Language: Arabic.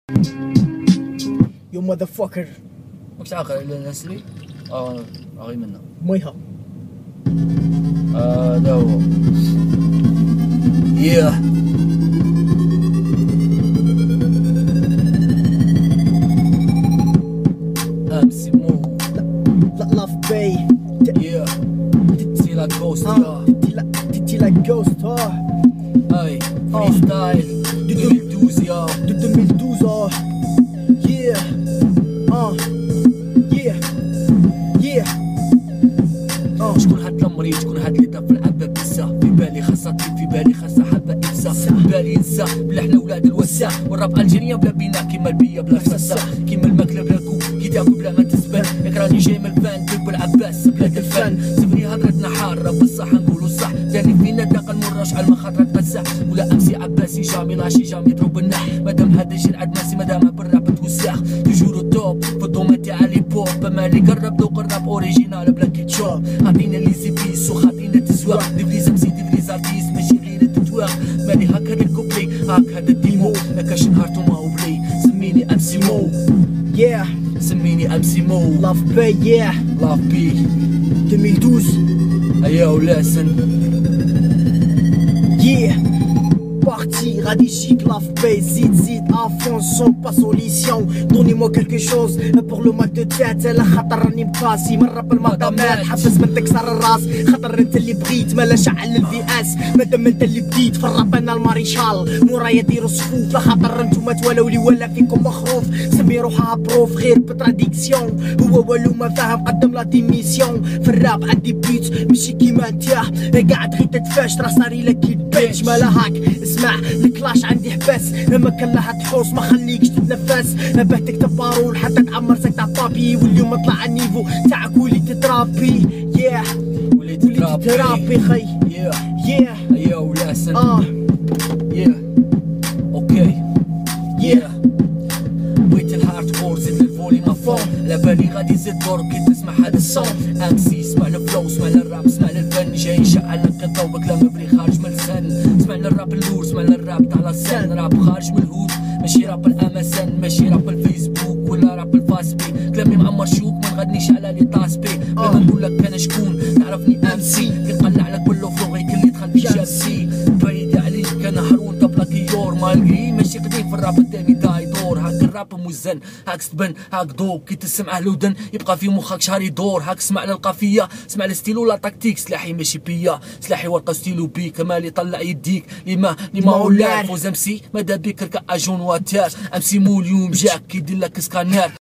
يو ماذر فاكر. واش عاقل على نسري؟ غير منا ميها هذا هو. ياه امسي مو لا لاف باي. ياه تي لا جوست تي لا جوست. اي فري ستايل 2012 يا 2012. Yeah شكون هاد المريض؟ شكون هاد اللي طاف العبة بسا؟ في بالي خاصة في بالي خاصة حبة إبسا. في بالي نسا بلا حنا ولاد الوسا. والراب الجيريا بلا بينا كيما البيا بلا فسا. كيما الماكلة بلا كوب كي تاكل بلا ما تسبان. ياك راني جاي من الفان دب العباس بلاد الفن. سبري هضرتنا حارة بصح نقولو الصح. داري فينا داق المرة شحال ما خاطرك تفسح. ولا امسي عباسي جامي لاشي جامي يضرب النح. مادام هذا الجيل عاد ماسي مادام بالراب توسع. توجورو توب في الدومين تاع لي بوب. مالي قرب ذوق الراب اوريجينال بلا كيتشوب. عطينا لي زي بيس وخاطينا تزواق. ديفليز امسي ديفليز ارتيس ماشي غير التتواق. مالي هاك هذا الكوبلي هاك هذا الديمو. ماكاش نهار وما وبلي سميني امسي مو. سميني امسي مو. لاف باي لاف بي 2012. ايا ولاسن Parti, radichique, lave paye, zid, à fond, son pas solution. Donnez-moi quelque chose pour le mal de tête. لا خطر راني مقاسي من رب المقامات. حبس من تكسر الراس خطر انت اللي بغيت. مالا شعل الفي اس مادام انت اللي بديت. في الراب انا الماريشال مورايا ديرو صفوف. لا خاطر انتوما تولاو لي ولا فيكم مخروف. سمي روحها بروف غير بتراديكسيون. هو والو ما فاهم قدم لا ديميسيون. في الراب عندي بيت ماشي كيما انتيا قاعد غير تتفاش راه صاري لك البيتش. مالا هاك اسمع الكلاش عندي حباس. لما كان لها تحوس ما خليكش تتنفس. نبه تكتب بارول حتى تعمر ساك تاع بابي. واليوم طلع النيفو تاعك وليت ترابي. وليت ترابي خي. يا ولاسن اوكي بغيت الهارد كور زيد الفولي ما فوق. على بالي غادي زيد دور كي تسمع هاد الصوت. امسي سمعنا الفلو سمعنا الراب سمعنا الفن. جاي نشعل نقطة وبكلام مبري خارج من الفن. سمعنا الراب اللور سمعنا الراب تاع لاسان. راب خارج من الهود ماشي راب الامازون. ماشي راب الفيسبوك ولا راب الفاسبي. كلامي معمر شوك ما نغنيش على لي طاسبي. لما نقول لك انا شكون تعرفني امسي. كي نقلع لك كله فلوغي كل يدخل في جالسي. بعيد عليك انا حرون طبلة كيور. مالغري ماشي قديم في الراب الثاني داي دور. هاك الراب موزن هاك تبان هاك ضوب كي تسمعه لودن يبقى في مخك شهر يدور. هاك سمع للقافيه سمع الستيلو لا تكتيك. سلاحي ماشي بيا سلاحي ورقه ستيلو بي. كمال يطلع يديك لما هو لاعب. فوز امسي مادا بيك ركع اجون واتاش. امسي مو اليوم جاك كيدير لك سكانير.